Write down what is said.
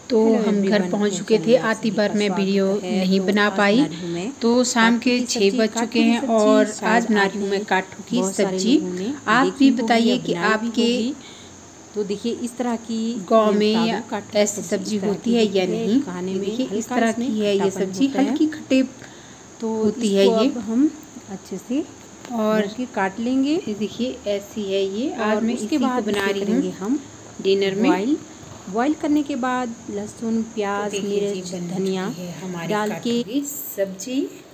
तो हम घर पहुंच चुके थे। आती बार मैं वीडियो नहीं बना पाई, तो शाम के 6 बज चुके हैं और आज बना रही हूँ मैं काठू की सब्जी। आप भी बताइए कि आपके तो देखिए इस तरह की गांव में ऐसी सब्जी होती है या नहीं। देखिए इस तरह की है ये सब्जी, हल्की खट्टे तो होती है ये। हम अच्छे से और काट लेंगे। देखिए ऐसी है ये। आज मैं इसके इसी को बना रही हूँ हम डिनर में। बॉईल करने के बाद लहसुन, प्याज, मिर्च, धनिया डाल के सब्जी